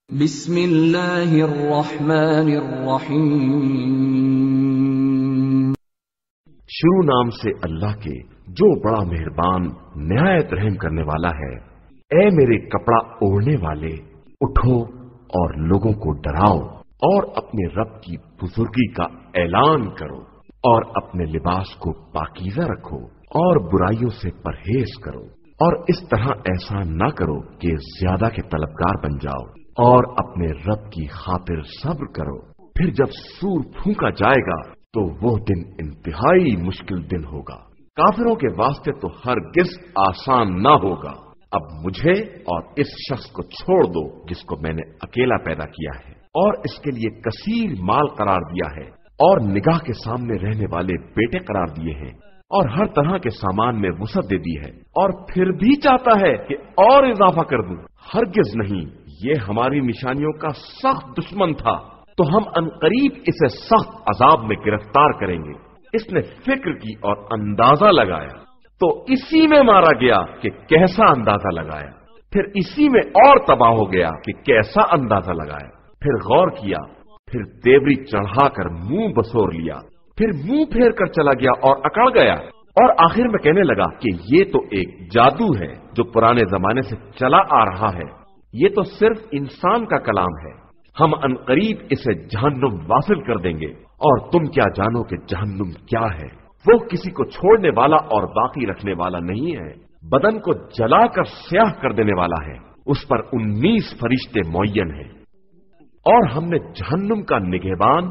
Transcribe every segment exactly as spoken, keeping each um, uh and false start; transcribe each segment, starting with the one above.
بسم اللہ الرحمن الرحیم۔ شروع نام سے اللہ کے جو بڑا مہربان نہایت رحم کرنے والا ہے۔ اے میرے کپڑا اوڑھنے والے، اٹھو اور لوگوں کو ڈراؤ اور اپنے رب کی بزرگی کا اعلان کرو اور اپنے لباس کو پاکیزہ رکھو اور برائیوں سے پرہیز کرو، اور اس طرح ایسا نہ کرو کہ زیادہ کے طلبگار بن جاؤ، اور اپنے رب کی خاطر صبر کرو۔ پھر جب سور پھونکا جائے گا تو وہ دن انتہائی مشکل دن ہوگا۔ کافروں کے واسطے تو ہرگز آسان نہ ہوگا۔ اب مجھے اور اس شخص کو چھوڑ دو جس کو میں نے اکیلا پیدا کیا ہے اور اس کے لیے کثیر مال قرار دیا ہے اور نگاہ کے سامنے رہنے والے بیٹے قرار دیے ہیں اور ہر طرح کے سامان میں وسعت دے دی ہے، اور پھر بھی چاہتا ہے کہ اور اضافہ کر دوں۔ ہرگز نہیں، یہ ہماری نشانیوں کا سخت دشمن تھا، تو ہم عنقریب اسے سخت عذاب میں گرفتار کریں گے۔ اس نے فکر کی اور اندازہ لگایا تو اسی میں مارا گیا کہ کیسا اندازہ لگایا، پھر اسی میں اور تباہ ہو گیا کہ کیسا اندازہ لگایا۔ پھر غور کیا، پھر تیوری چڑھا کر منہ بسور لیا، پھر منہ پھیر کر چلا گیا اور اکڑ گیا، اور آخر میں کہنے لگا کہ یہ تو ایک جادو ہے جو پرانے زمانے سے چلا آ رہا ہے، یہ تو صرف انسان کا کلام ہے۔ ہم عنقریب اسے جہنم واصل کر دیں گے، اور تم کیا جانو کہ جہنم کیا ہے؟ وہ کسی کو چھوڑنے والا اور باقی رکھنے والا نہیں ہے، بدن کو جلا کر سیاہ کر دینے والا ہے۔ اس پر انیس فرشتے معین ہیں، اور ہم نے جہنم کا نگہبان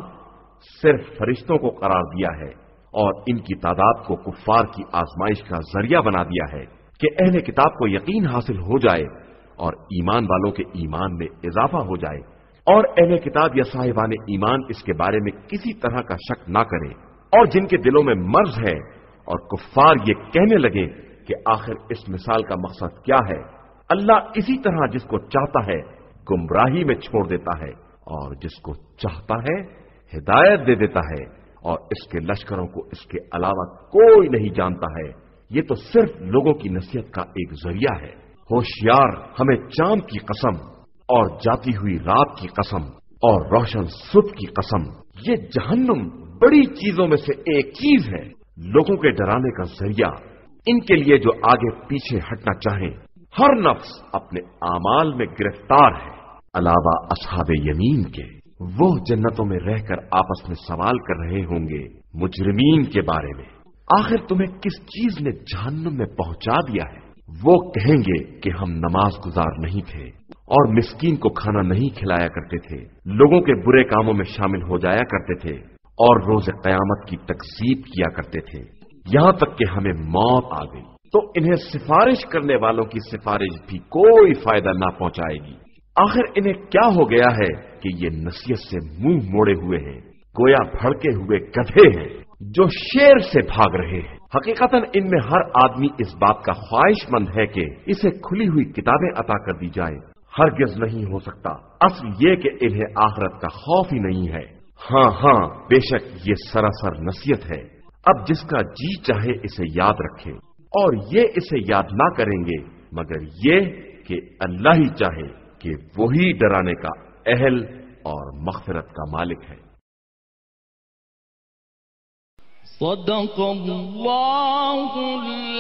صرف فرشتوں کو قرار دیا ہے، اور ان کی تعداد کو کفار کی آزمائش کا ذریعہ بنا دیا ہے کہ اہل کتاب کو یقین حاصل ہو جائے اور ایمان والوں کے ایمان میں اضافہ ہو جائے، اور اہل کتاب یا صاحبان ایمان اس کے بارے میں کسی طرح کا شک نہ کریں، اور جن کے دلوں میں مرض ہے اور کفار یہ کہنے لگے کہ آخر اس مثال کا مقصد کیا ہے۔ اللہ اسی طرح جس کو چاہتا ہے گمراہی میں چھوڑ دیتا ہے، اور جس کو چاہتا ہے ہدایت دے دیتا ہے، اور اس کے لشکروں کو اس کے علاوہ کوئی نہیں جانتا ہے۔ یہ تو صرف لوگوں کی نصیحت کا ایک ذریعہ ہے۔ ہوشیار، ہمیں چاند کی قسم اور جاتی ہوئی رات کی قسم اور روشن صبح کی قسم، یہ جہنم بڑی چیزوں میں سے ایک چیز ہے، لوگوں کے ڈرانے کا ذریعہ۔ ان کے لیے جو آگے پیچھے ہٹنا چاہیں، ہر نفس اپنے اعمال میں گرفتار ہے، علاوہ اصحاب یمین کے۔ وہ جنتوں میں رہ کر آپس میں سوال کر رہے ہوں گے مجرمین کے بارے میں، آخر تمہیں کس چیز نے جہنم میں پہنچا دیا ہے؟ وہ کہیں گے کہ ہم نماز گزار نہیں تھے اور مسکین کو کھانا نہیں کھلایا کرتے تھے، لوگوں کے برے کاموں میں شامل ہو جایا کرتے تھے، اور روز قیامت کی تکذیب کیا کرتے تھے، یہاں تک کہ ہمیں موت آ گئی۔ تو انہیں سفارش کرنے والوں کی سفارش بھی کوئی فائدہ نہ پہنچائے گی۔ آخر انہیں کیا ہو گیا ہے کہ یہ نصیحت سے منہ موڑے ہوئے ہیں، گویا بھڑکے ہوئے گدھے ہیں جو شیر سے بھاگ رہے ہیں۔ حقیقتاً ان میں ہر آدمی اس بات کا خواہش مند ہے کہ اسے کھلی ہوئی کتابیں عطا کر دی جائے، ہرگز نہیں ہو سکتا۔ اصل یہ کہ انہیں آخرت کا خوف ہی نہیں ہے۔ ہاں ہاں، بے شک یہ سراسر نصیحت ہے۔ اب جس کا جی چاہے اسے یاد رکھے، اور یہ اسے یاد نہ کریں گے مگر یہ کہ اللہ ہی چاہے کہ وہی ڈرانے کا اہل اور مغفرت کا مالک ہے۔ صدق اللہ